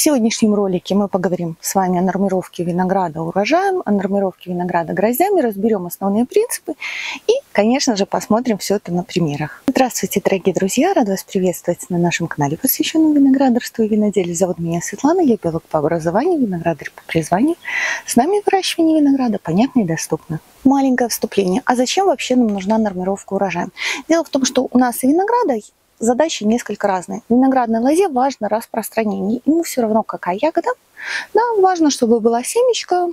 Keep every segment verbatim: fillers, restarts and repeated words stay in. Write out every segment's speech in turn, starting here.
В сегодняшнем ролике мы поговорим с вами о нормировке винограда урожаем, о нормировке винограда гроздями, разберем основные принципы и, конечно же, посмотрим все это на примерах. Здравствуйте, дорогие друзья! Рада вас приветствовать на нашем канале, посвященном виноградарству и виноделию. Зовут меня Светлана, я биолог по образованию, виноградарь по призванию. С нами выращивание винограда понятно и доступно. Маленькое вступление. А зачем вообще нам нужна нормировка урожаем? Дело в том, что у нас и винограда задачи несколько разные. В виноградной лозе важно распространение. Ему все равно, какая ягода. Да, важно, чтобы была семечка,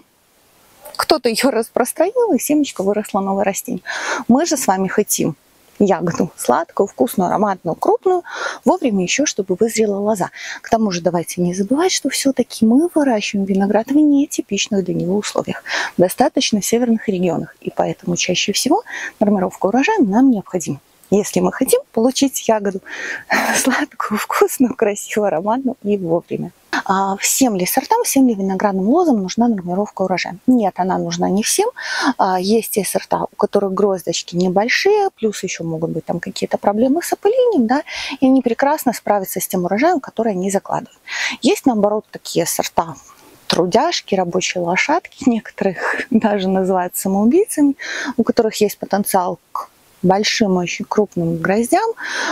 кто-то ее распространил, и семечко выросло новое растение. Мы же с вами хотим ягоду сладкую, вкусную, ароматную, крупную, вовремя еще, чтобы вызрела лоза. К тому же давайте не забывать, что все-таки мы выращиваем виноград в нетипичных для него условиях, в достаточно северных регионах. И поэтому чаще всего нормировка урожая нам необходима, если мы хотим получить ягоду сладкую, вкусную, красивую, ароматную и вовремя. А всем ли сортам, всем ли виноградным лозам нужна нормировка урожая? Нет, она нужна не всем. Есть те сорта, у которых гроздочки небольшие, плюс еще могут быть там какие-то проблемы с опылением, да, и они прекрасно справятся с тем урожаем, который они закладывают. Есть, наоборот, такие сорта, трудяжки, рабочие лошадки, некоторых даже называют самоубийцами, у которых есть потенциал к большим, очень крупным гроздям,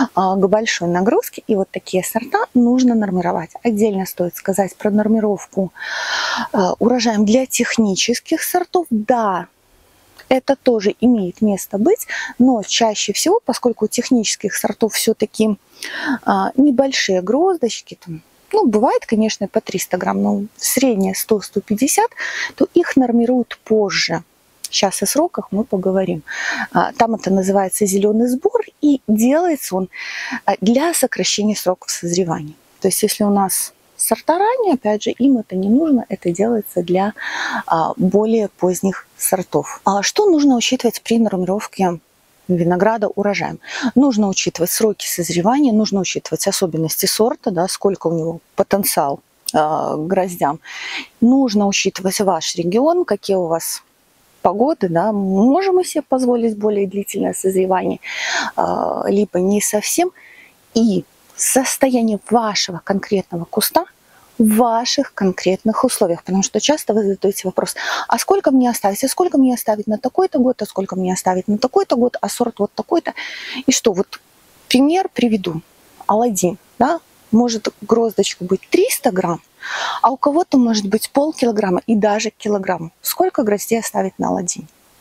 к большой нагрузке. И вот такие сорта нужно нормировать. Отдельно стоит сказать про нормировку урожаем для технических сортов. Да, это тоже имеет место быть, но чаще всего, поскольку у технических сортов все-таки небольшие гроздочки, там, ну, бывает, конечно, по триста грамм, но среднее сто — сто пятьдесят, то их нормируют позже. Сейчас о сроках мы поговорим. Там это называется зеленый сбор, и делается он для сокращения сроков созревания. То есть если у нас сорта ранние, опять же, им это не нужно, это делается для более поздних сортов. А что нужно учитывать при нормировке винограда урожаем? Нужно учитывать сроки созревания, нужно учитывать особенности сорта, да, сколько у него потенциал к гроздям. Нужно учитывать ваш регион, какие у вас погоды, да, можем мы себе позволить более длительное созревание, либо не совсем, и состояние вашего конкретного куста в ваших конкретных условиях, потому что часто вы задаете вопрос, а сколько мне оставить, а сколько мне оставить на такой-то год, а сколько мне оставить на такой-то год, а сорт вот такой-то, и что, вот пример приведу, аладдин, да, может гроздочку быть триста грамм, а у кого-то может быть полкилограмма и даже килограмм. Сколько гроздей оставить на аладдине?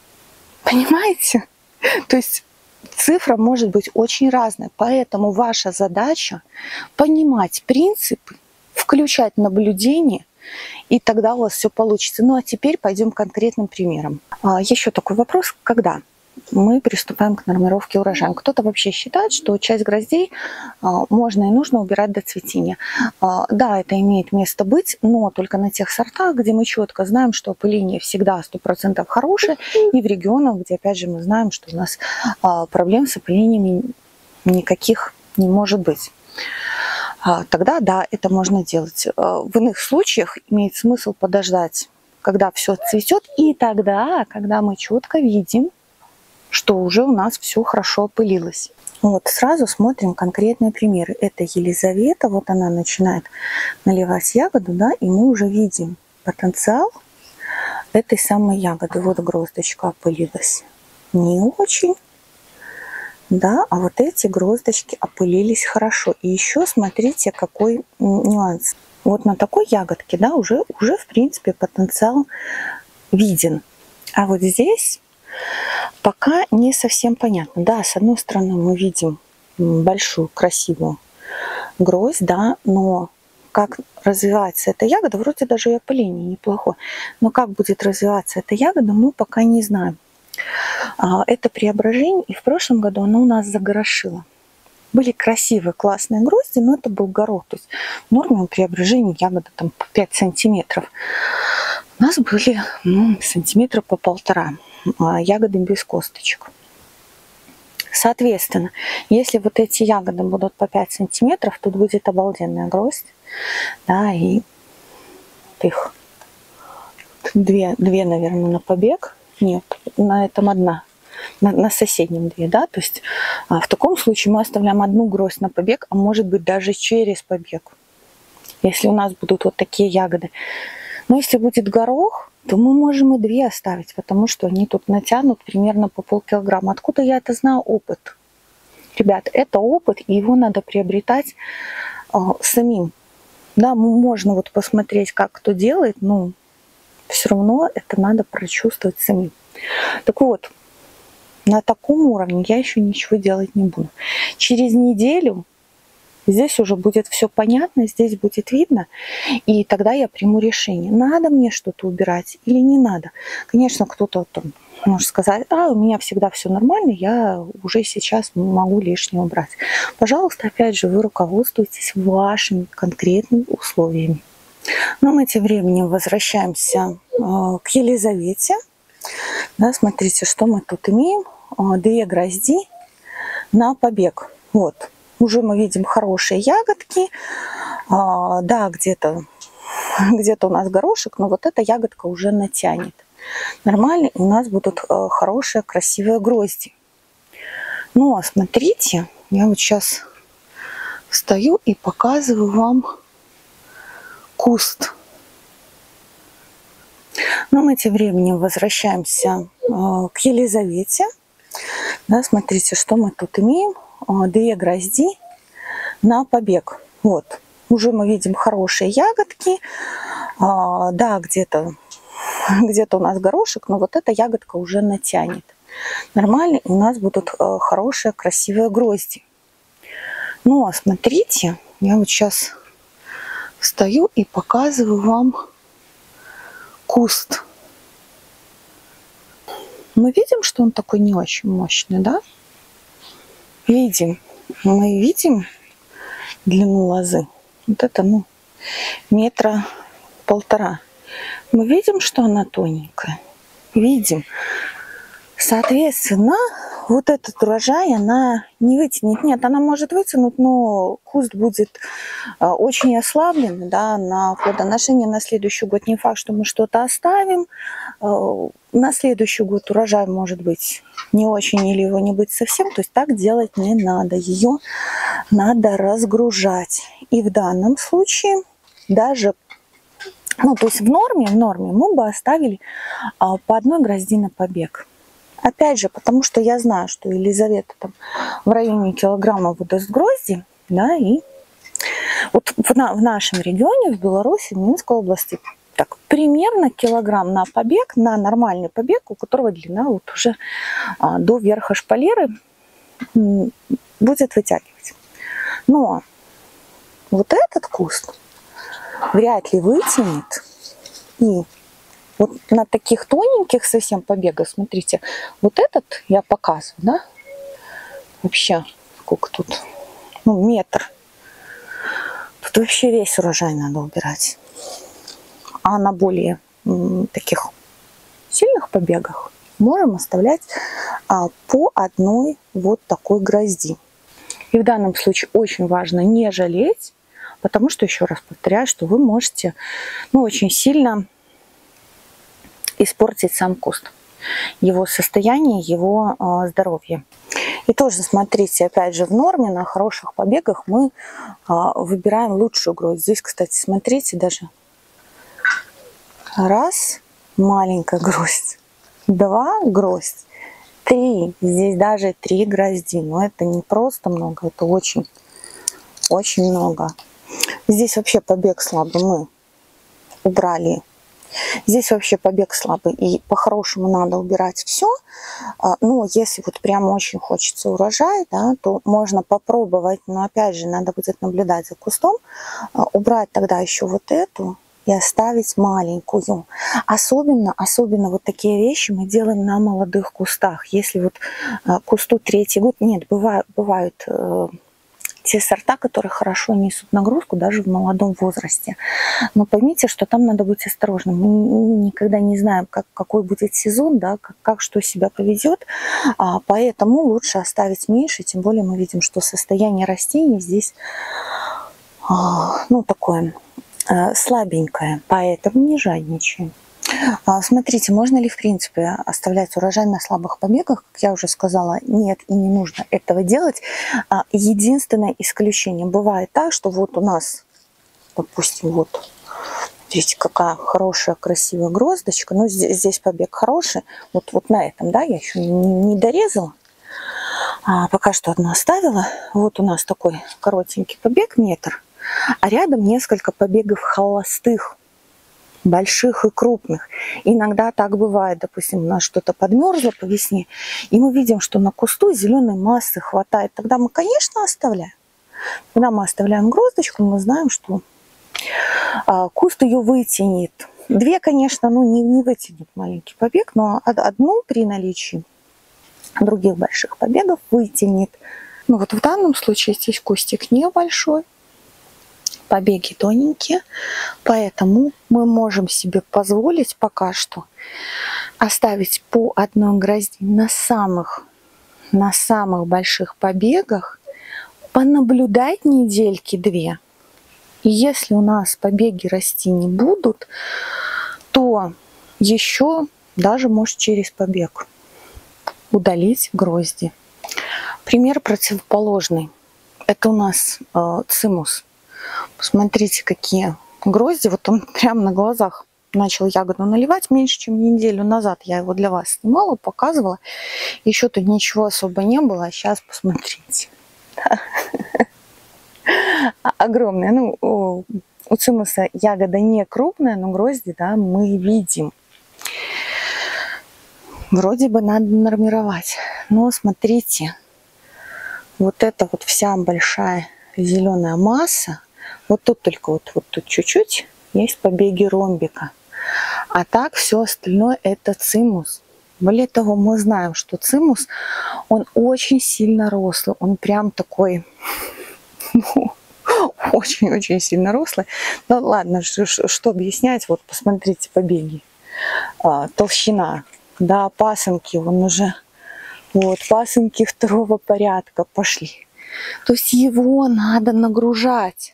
Понимаете? То есть цифра может быть очень разная. Поэтому ваша задача понимать принципы, включать наблюдение, и тогда у вас все получится. Ну а теперь пойдем к конкретным примерам. Еще такой вопрос, когда мы приступаем к нормировке урожая. Кто-то вообще считает, что часть гроздей можно и нужно убирать до цветения. Да, это имеет место быть, но только на тех сортах, где мы четко знаем, что опыление всегда сто процентов хорошее, и в регионах, где, опять же, мы знаем, что у нас проблем с опылением никаких не может быть. Тогда, да, это можно делать. В иных случаях имеет смысл подождать, когда все цветет, и тогда, когда мы четко видим, что уже у нас все хорошо опылилось. Вот сразу смотрим конкретные примеры. Это Елизавета, вот она начинает наливать ягоду, да, и мы уже видим потенциал этой самой ягоды. Вот гроздочка опылилась не очень, да, а вот эти гроздочки опылились хорошо. И еще смотрите, какой нюанс. Вот на такой ягодке, да, уже, уже в принципе потенциал виден. А вот здесь пока не совсем понятно. Да, с одной стороны мы видим большую красивую гроздь, да, но как развивается эта ягода, вроде даже и опыление неплохое, но как будет развиваться эта ягода, мы пока не знаем. Это преображение, и в прошлом году оно у нас загорошило. Были красивые, классные грозди, но это был горох. То есть в норме преображения ягода там по пять сантиметров. У нас были ну, сантиметра по полтора. Ягоды без косточек. Соответственно, если вот эти ягоды будут по пять сантиметров, тут будет обалденная гроздь. Да, и их две, две, наверное, на побег. Нет, на этом одна. На, на соседнем две, да. То есть в таком случае мы оставляем одну гроздь на побег, а может быть даже через побег. если у нас будут вот такие ягоды. Но если будет горох, то мы можем и две оставить, потому что они тут натянут примерно по полкилограмма. Откуда я это знаю? Опыт. Ребят, это опыт, и его надо приобретать э, самим. Да, можно вот посмотреть, как кто делает, но все равно это надо прочувствовать самим. Так вот, на таком уровне я еще ничего делать не буду. Через неделю здесь уже будет все понятно, здесь будет видно, и тогда я приму решение, надо мне что-то убирать или не надо. Конечно, кто-то там может сказать, а, у меня всегда все нормально, я уже сейчас могу лишнее убрать. Пожалуйста, опять же, вы руководствуетесь вашими конкретными условиями. Но мы тем временем возвращаемся э, к Елизавете. Да, смотрите, что мы тут имеем. Две грозди на побег. Вот. Уже мы видим хорошие ягодки. А, да, где-то где-то у нас горошек, но вот эта ягодка уже натянет. Нормально, и у нас будут а, хорошие, красивые грозди. Ну, а смотрите, я вот сейчас встаю и показываю вам куст. Но мы тем временем возвращаемся э, к Елизавете. Да, смотрите, что мы тут имеем. Две грозди на побег. Вот. Уже мы видим хорошие ягодки. А, да, где-то где-то у нас горошек, но вот эта ягодка уже натянет. Нормально, и у нас будут э, хорошие, красивые грозди. Ну, а смотрите, я вот сейчас встаю и показываю вам куст. Мы видим, что он такой не очень мощный, да? Видим. Мы видим длину лозы. Вот это, ну, метра полтора. Мы видим, что она тоненькая. Видим. Соответственно, вот этот урожай она не вытянет. Нет, она может вытянуть, но куст будет очень ослаблен, да, на плодоношение на следующий год. Не факт, что мы что-то оставим. На следующий год урожай может быть не очень или его не быть совсем. То есть так делать не надо. Ее надо разгружать. И в данном случае даже, ну, то есть в норме, в норме мы бы оставили по одной грозди на побег. Опять же, потому что я знаю, что Елизавета там в районе килограмма выдаст грозди, да, и вот в, на, в нашем регионе, в Беларуси, в Минской области, так, примерно килограмм на побег, на нормальный побег, у которого длина вот уже а, до верха шпалеры м, будет вытягивать. Но вот этот куст вряд ли вытянет, и вот на таких тоненьких совсем побегах, смотрите, вот этот я показываю, да, вообще, сколько тут, ну, метр. Тут вообще весь урожай надо убирать. А на более м, таких сильных побегах можем оставлять а, по одной вот такой грозди. И в данном случае очень важно не жалеть, потому что, еще раз повторяю, что вы можете, ну, очень сильно испортить сам куст, его состояние, его э, здоровье. И тоже смотрите, опять же, в норме на хороших побегах мы э, выбираем лучшую гроздь. Здесь, кстати, смотрите, даже раз, маленькая гроздь, два, гроздь, три, здесь даже три грозди. Но это не просто много, это очень, очень много. Здесь вообще побег слабый, мы убрали. Здесь вообще побег слабый, и по-хорошему надо убирать все. Но если вот прям очень хочется урожая, да, то можно попробовать, но опять же надо будет наблюдать за кустом, убрать тогда еще вот эту и оставить маленькую. Особенно, особенно вот такие вещи мы делаем на молодых кустах. Если вот кусту третий год, нет, бывают, бывают те сорта, которые хорошо несут нагрузку даже в молодом возрасте. Но поймите, что там надо быть осторожным. Мы никогда не знаем, как, какой будет сезон, да, как, как что себя поведет. А, поэтому лучше оставить меньше. Тем более мы видим, что состояние растений здесь а, ну, такое а, слабенькое. Поэтому не жадничаем. Смотрите, можно ли в принципе оставлять урожай на слабых побегах? Как я уже сказала, нет, и не нужно этого делать. Единственное исключение. Бывает так, что вот у нас допустим, вот, смотрите, какая хорошая, красивая гроздочка. Ну, здесь, здесь побег хороший. Вот, вот на этом, да, я еще не, не дорезала. А пока что одну оставила. Вот у нас такой коротенький побег, метр. А рядом несколько побегов холостых, больших и крупных. Иногда так бывает, допустим, у нас что-то подмерзло по весне, и мы видим, что на кусту зеленой массы хватает. Тогда мы, конечно, оставляем. Когда мы оставляем гроздочку, мы знаем, что а, куст ее вытянет. Две, конечно, ну не, не вытянет маленький побег, но одну при наличии других больших побегов вытянет. Ну вот в данном случае здесь кустик небольшой, побеги тоненькие, поэтому мы можем себе позволить пока что оставить по одной грозди на самых, на самых больших побегах, понаблюдать недельки-две. И если у нас побеги расти не будут, то еще даже может через побег удалить грозди. Пример противоположный. Это у нас э, цимус. Посмотрите, какие грозди. Вот он прямо на глазах начал ягоду наливать. Меньше, чем неделю назад я его для вас снимала, показывала. Еще тут ничего особо не было. А сейчас посмотрите. Огромная. Ну, у, у цимуса ягода не крупная, но грозди, да, мы видим. Вроде бы надо нормировать. Но смотрите, вот эта вот вся большая зеленая масса. Вот тут только вот, вот тут чуть-чуть есть побеги ромбика. А так все остальное это цимус. Более того, мы знаем, что цимус, он очень сильно рослый. Он прям такой, ну, очень-очень сильно рослый. Ну ладно, что, что объяснять, вот посмотрите побеги. А, толщина, да, пасынки, он уже, вот, пасынки второго порядка пошли. То есть его надо нагружать.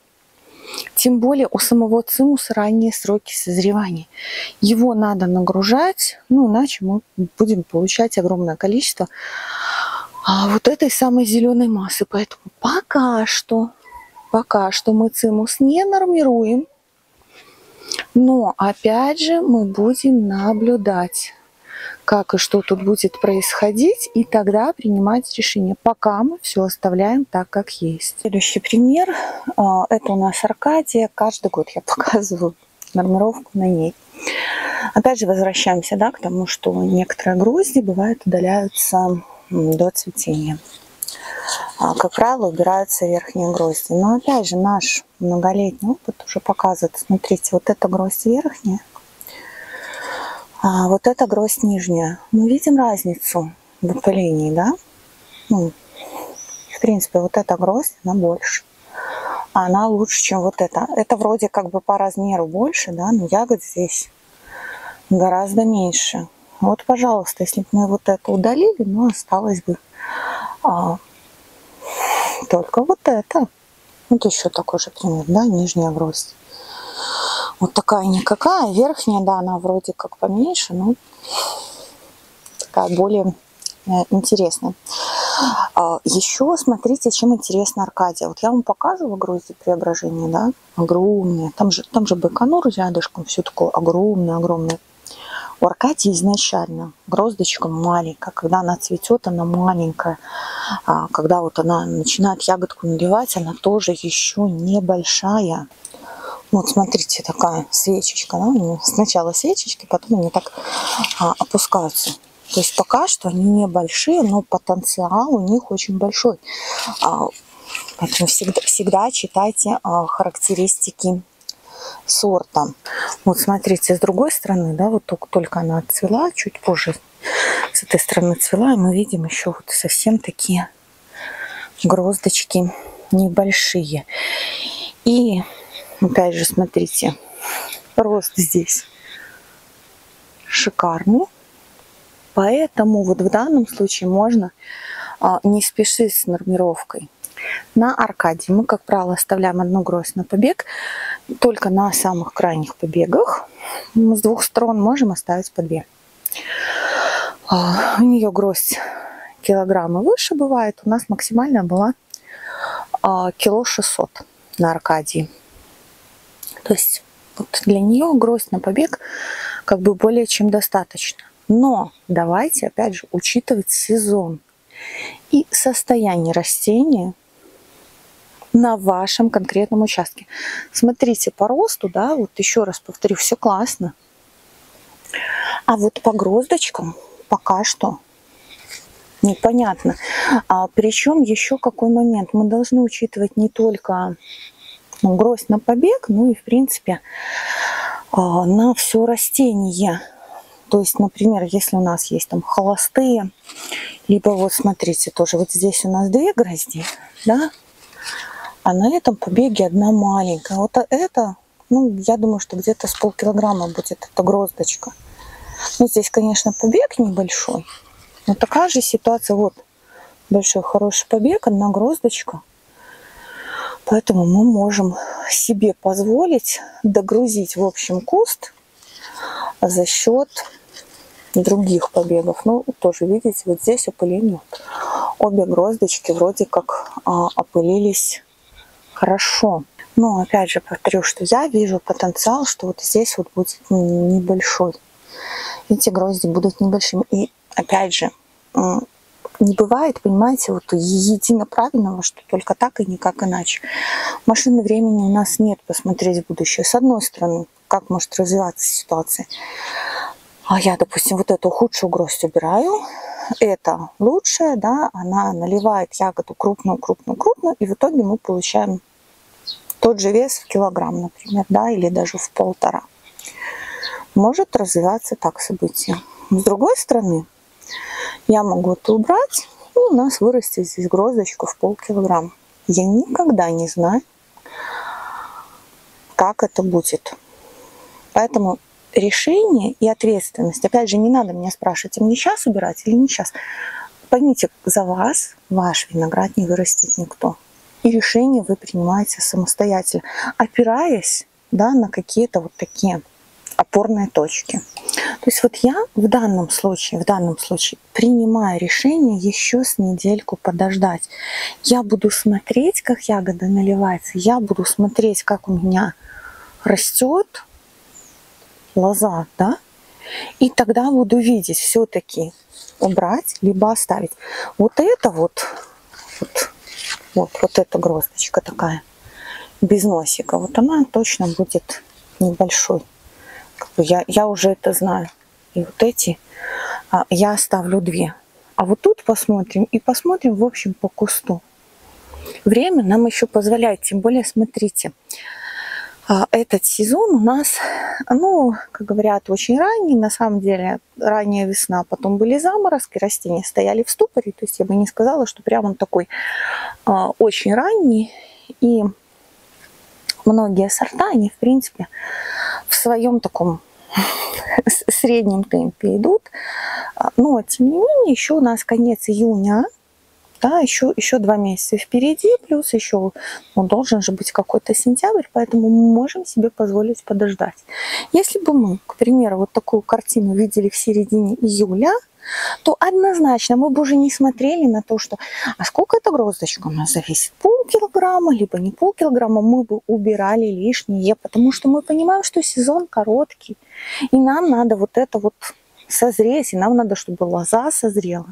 Тем более у самого цимуса ранние сроки созревания. Его надо нагружать, ну иначе мы будем получать огромное количество а, вот этой самой зеленой массы. Поэтому пока что, пока что мы цимус не нормируем, но опять же мы будем наблюдать, как и что тут будет происходить, и тогда принимать решение. Пока мы все оставляем так, как есть. Следующий пример. Это у нас Аркадия. Каждый год я показываю нормировку на ней. Опять же возвращаемся, да, к тому, что некоторые грозди бывают удаляются до цветения. Как правило, убираются верхние грозди. Но опять же наш многолетний опыт уже показывает. Смотрите, вот эта гроздь верхняя. А вот эта гроздь нижняя. Мы видим разницу в опылении, да? Ну, в принципе, вот эта гроздь, она больше. Она лучше, чем вот эта. Это вроде как бы по размеру больше, да? Но ягод здесь гораздо меньше. Вот, пожалуйста, если бы мы вот это удалили, ну, осталось бы а, только вот это. Вот еще такой же пример, да? Нижняя гроздь. Вот такая никакая. Верхняя, да, она вроде как поменьше, но такая более э, интересная. А, еще смотрите, чем интересна Аркадия. Вот я вам показывала грозди преображения, да, огромные. Там же, там же Байконур рядышком, все такое огромное, огромное. У Аркадии изначально гроздочка маленькая. Когда она цветет, она маленькая. А когда вот она начинает ягодку наливать, она тоже еще небольшая. Вот смотрите, такая свечечка, да? Сначала свечечки, потом они так а, опускаются. То есть пока что они небольшие, но потенциал у них очень большой. А, поэтому всегда, всегда читайте а, характеристики сорта. Вот смотрите, с другой стороны, да, вот только, только она отцвела, чуть позже с этой стороны цвела, и мы видим еще вот совсем такие гроздочки небольшие. И опять же, смотрите, рост здесь шикарный. Поэтому вот в данном случае можно а, не спешить с нормировкой. На Аркадии мы, как правило, оставляем одну гроздь на побег. Только на самых крайних побегах мы с двух сторон можем оставить по две. А, у нее гроздь килограмма выше бывает. У нас максимальная была а, кило шестьсот на Аркадии. То есть вот для нее гроздь на побег как бы более чем достаточно. Но давайте, опять же, учитывать сезон и состояние растения на вашем конкретном участке. Смотрите, по росту, да, вот еще раз повторю, все классно. А вот по гроздочкам пока что непонятно. А, причем еще какой момент. Мы должны учитывать не только ну, гроздь на побег, но и, в принципе, а, на все растение. То есть, например, если у нас есть там холостые, либо вот смотрите, тоже вот здесь у нас две грозди, да, а на этом побеге одна маленькая. Вот это, ну, я думаю, что где-то с полкилограмма будет эта гроздочка. Ну, здесь, конечно, побег небольшой, но такая же ситуация. Вот большой хороший побег, одна гроздочка. Поэтому мы можем себе позволить догрузить, в общем, куст за счет других побегов. Ну, тоже видите, вот здесь опыление. Обе гроздочки вроде как а, опылились хорошо. Но опять же повторю, что я вижу потенциал, что вот здесь вот будет небольшой. Эти грозди будут небольшими. И опять же, не бывает, понимаете, вот едино правильного, что только так и никак иначе. Машины времени у нас нет посмотреть в будущее. С одной стороны, как может развиваться ситуация. А я, допустим, вот эту худшую гроздь убираю. Это лучшая, да, она наливает ягоду крупную, крупную, крупную. И в итоге мы получаем тот же вес в килограмм, например, да, или даже в полтора. Может развиваться так событие. С другой стороны, я могу это убрать, и у нас вырастет здесь гроздочка в полкилограмма. Я никогда не знаю, как это будет. Поэтому решение и ответственность. Опять же, не надо меня спрашивать, а мне сейчас убирать или не сейчас. Поймите, за вас ваш виноград не вырастет никто. И решение вы принимаете самостоятельно, опираясь, да, на какие-то вот такие опорные точки. То есть вот я в данном случае, в данном случае принимаю решение еще с недельку подождать. Я буду смотреть, как ягода наливается, я буду смотреть, как у меня растет лоза, да, и тогда буду видеть, все-таки убрать, либо оставить. Вот это вот, вот, вот, вот эта гроздочка такая, без носика, вот она точно будет небольшой. Я, я уже это знаю. И вот эти а, я оставлю две. А вот тут посмотрим и посмотрим, в общем, по кусту. Время нам еще позволяет, тем более, смотрите, а, этот сезон у нас, ну, как говорят, очень ранний. На самом деле, ранняя весна, потом были заморозки, растения стояли в ступоре. То есть я бы не сказала, что прям он такой а, очень ранний. И многие сорта, они, в принципе, в своем таком среднем темпе идут. Но, тем не менее, еще у нас конец июня, да, еще, еще два месяца впереди, плюс еще ну, должен же быть какой-то сентябрь, поэтому мы можем себе позволить подождать. Если бы мы, к примеру, вот такую картину видели в середине июля, то однозначно мы бы уже не смотрели на то, что а сколько эта гроздочка у нас зависит, полкилограмма, либо не полкилограмма, мы бы убирали лишнее, потому что мы понимаем, что сезон короткий, и нам надо вот это вот созреть, и нам надо, чтобы лоза созрела.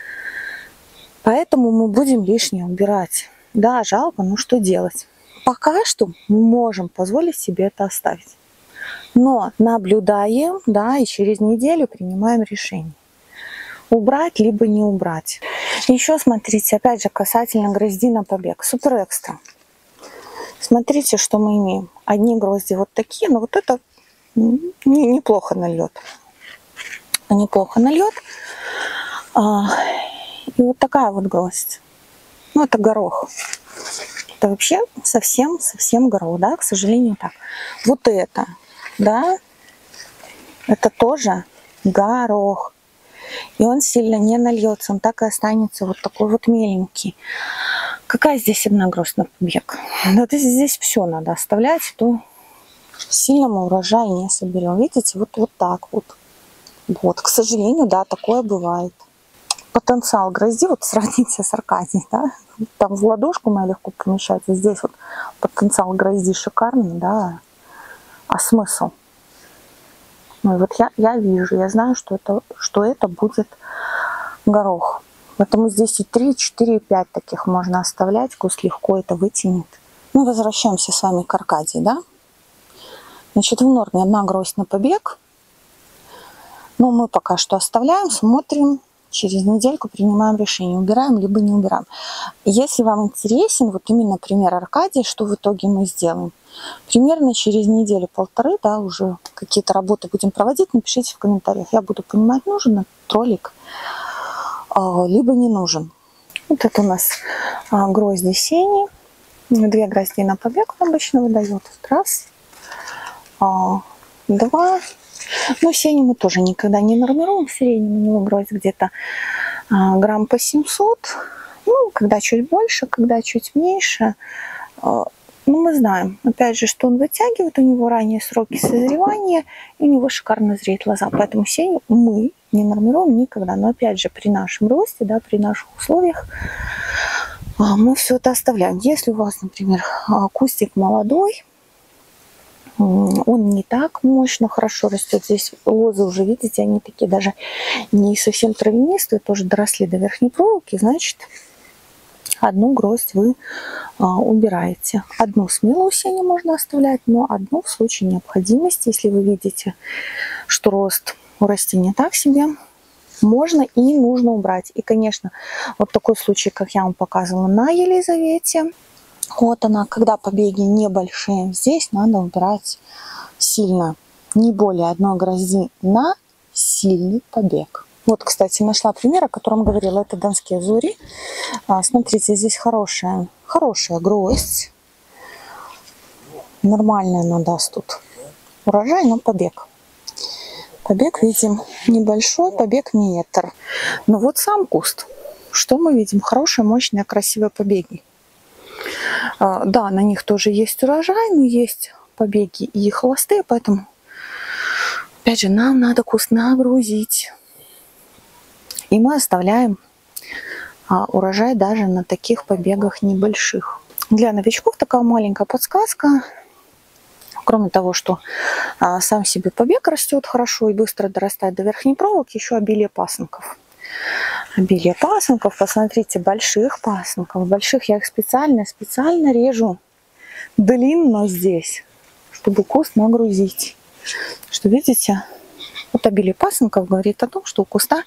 Поэтому мы будем лишнее убирать. Да, жалко, но что делать? Пока что мы можем позволить себе это оставить. Но наблюдаем, да, и через неделю принимаем решение. Убрать, либо не убрать. Еще смотрите, опять же, касательно грозди на побег. Супер экстра. Смотрите, что мы имеем. Одни грозди вот такие, но вот это неплохо нальет. Неплохо нальет. И вот такая вот гроздь. Ну, это горох. Это вообще совсем-совсем горох, да, к сожалению, так. Вот это, да, это тоже горох. И он сильно не нальется, он так и останется вот такой вот меленький. Какая здесь одна гроздь на побег? Да, здесь все надо оставлять, то сильно мы урожай не соберем. Видите, вот, вот так вот. Вот, к сожалению, да, такое бывает. Потенциал грозди, вот сравните с Аркадией, да, там в ладошку моя легко помещается, здесь вот потенциал грозди шикарный, да, А смысл? Ну, вот я, я вижу, я знаю, что это, что это будет горох. Поэтому здесь и три, четыре, и пять таких можно оставлять. Куст легко это вытянет. Мы возвращаемся с вами к Аркадии, да? Значит, в норме одна гроздь на побег. Но мы пока что оставляем, смотрим. Через недельку принимаем решение, убираем либо не убираем. Если вам интересен вот именно пример Аркадии, что в итоге мы сделаем. Примерно через неделю-полторы, да, уже какие-то работы будем проводить, напишите в комментариях. Я буду понимать, нужен этот ролик, либо не нужен. Вот это у нас грозди сени. Две грозди на побег он обычно выдает. Раз, два. Но сени мы тоже никогда не нормируем. В среднем у него гроздь где-то грамм по семьсот. Ну, когда чуть больше, когда чуть меньше. Ну, мы знаем, опять же, что он вытягивает, у него ранние сроки созревания, и у него шикарно зреет лоза. Поэтому сень мы не нормируем никогда. Но опять же, при нашем росте, да, при наших условиях, мы все это оставляем. Если у вас, например, кустик молодой, он не так мощно хорошо растет. Здесь лозы уже, видите, они такие даже не совсем травянистые, тоже доросли до верхней проволоки, значит, одну гроздь вы а, убираете. Одну смелую сени можно оставлять, но одну в случае необходимости, если вы видите, что рост у растения так себе, можно и нужно убрать. И, конечно, вот такой случай, как я вам показывала на Елизавете, вот она, когда побеги небольшие, здесь надо убирать сильно, не более одной грозди на сильный побег. Вот, кстати, нашла пример, о котором говорила, это донские зори. А, смотрите, здесь хорошая, хорошая гроздь. Нормально она даст тут урожай, но побег. Побег видим небольшой, побег метр. Но вот сам куст, что мы видим? Хорошие, мощные, красивые побеги. А, да, на них тоже есть урожай, но есть побеги и хвосты, поэтому, опять же, нам надо куст нагрузить. И мы оставляем а, урожай даже на таких побегах небольших. Для новичков такая маленькая подсказка. Кроме того, что а, сам себе побег растет хорошо и быстро дорастает до верхней проволоки, еще обилие пасынков. Обилие пасынков, посмотрите, больших пасынков. Больших я их специально, специально режу длинно здесь, чтобы куст нагрузить. Что видите, вот обилие пасынков говорит о том, что у куста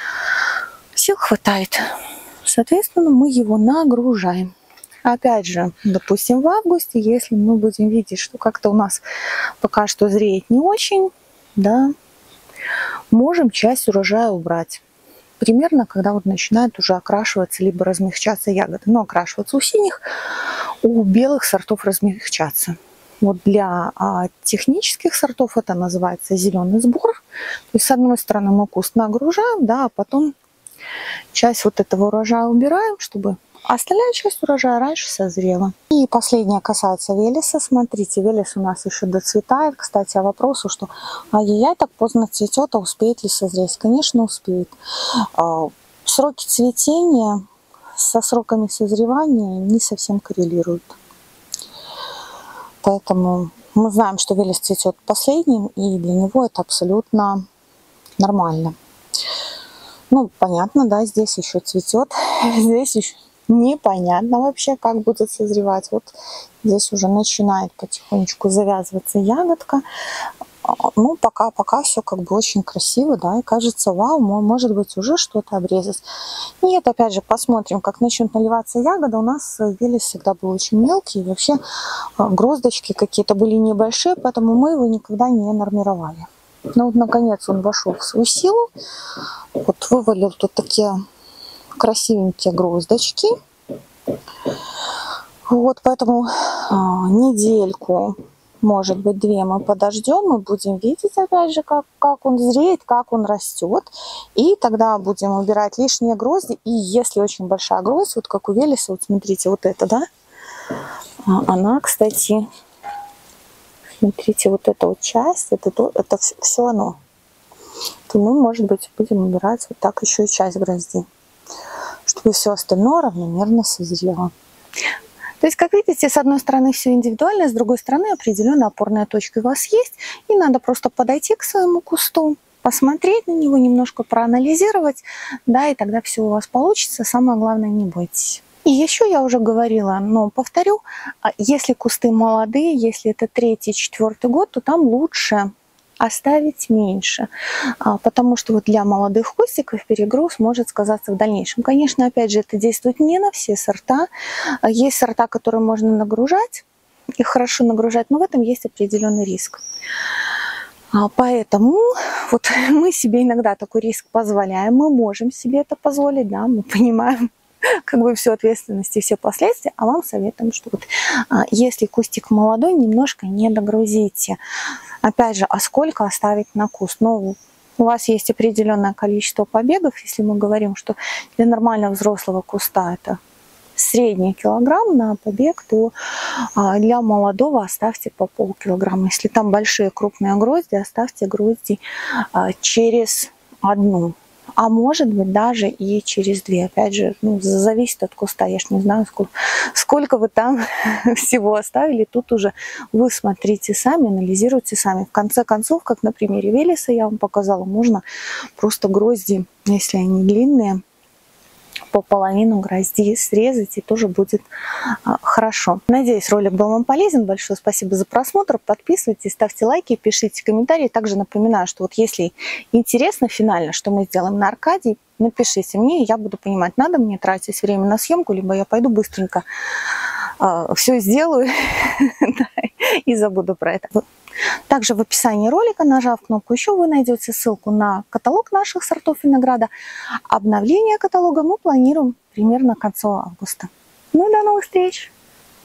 сил хватает. Соответственно, мы его нагружаем. Опять же, допустим, в августе, если мы будем видеть, что как-то у нас пока что зреет не очень, да, можем часть урожая убрать. Примерно, когда вот начинает уже окрашиваться, либо размягчаться ягоды. Но окрашиваться у синих, у белых сортов размягчаться. Вот для а, технических сортов это называется зеленый сбор. То есть, с одной стороны, мы куст нагружаем, да, а потом часть вот этого урожая убираем, чтобы остальная часть урожая раньше созрела. И последнее касается велеса. Смотрите, велес у нас еще доцветает. Кстати, о вопросу, что ай-яй-яй, так поздно цветет, а успеет ли созреть? Конечно, успеет. Сроки цветения со сроками созревания не совсем коррелируют. Поэтому мы знаем, что велес цветет последним, и для него это абсолютно нормально. Ну, понятно, да, здесь еще цветет, здесь еще непонятно вообще, как будет созревать. Вот здесь уже начинает потихонечку завязываться ягодка. Ну, пока, пока все как бы очень красиво, да, и кажется, вау, может быть, уже что-то обрезать. Нет, опять же, посмотрим, как начнет наливаться ягода. У нас велес всегда был очень мелкий, и вообще гроздочки какие-то были небольшие, поэтому мы его никогда не нормировали. Ну вот, наконец, он вошел в свою силу. Вот вывалил тут такие красивенькие гроздочки. Вот, поэтому а, недельку, может быть, две мы подождем, мы будем видеть, опять же, как, как он зреет, как он растет. И тогда будем убирать лишние грозди. И если очень большая гроздь, вот как у велеса, вот смотрите, вот это, да, она, кстати... Смотрите, вот эта вот часть, это, это все оно. То мы, может быть, будем убирать вот так еще и часть грозди, чтобы все остальное равномерно созрело. То есть, как видите, с одной стороны все индивидуально, с другой стороны определенная опорная точка у вас есть, и надо просто подойти к своему кусту, посмотреть на него, немножко проанализировать, да, и тогда все у вас получится. Самое главное, не бойтесь. И еще я уже говорила, но повторю, если кусты молодые, если это третий, четвертый год, то там лучше оставить меньше, потому что вот для молодых кустиков перегруз может сказаться в дальнейшем. Конечно, опять же, это действует не на все сорта. Есть сорта, которые можно нагружать, их хорошо нагружать, но в этом есть определенный риск. Поэтому вот мы себе иногда такой риск позволяем, мы можем себе это позволить, да, мы понимаем как бы всю ответственность и все последствия, а вам советуем, что вот если кустик молодой, немножко не догрузите. Опять же, а сколько оставить на куст? Ну, у вас есть определенное количество побегов, если мы говорим, что для нормального взрослого куста это средний килограмм на побег, то для молодого оставьте по полкилограмма. Если там большие крупные грозди, оставьте грозди через одну. А может быть даже и через две. Опять же, ну, зависит от куста. Я ж не знаю, сколько, сколько вы там всего оставили. Тут уже вы смотрите сами, анализируйте сами. В конце концов, как на примере Велеса я вам показала, можно просто грозди, если они длинные, по половину грозди срезать, и тоже будет а, хорошо. Надеюсь, ролик был вам полезен. Большое спасибо за просмотр. Подписывайтесь, ставьте лайки, пишите комментарии. Также напоминаю, что вот если интересно финально, что мы сделаем на Аркадии, напишите мне, и я буду понимать, надо мне тратить время на съемку, либо я пойду быстренько а, все сделаю и забуду про это. Также в описании ролика, нажав кнопку «Еще», вы найдете ссылку на каталог наших сортов винограда. Обновление каталога мы планируем примерно к концу августа. Ну и до новых встреч!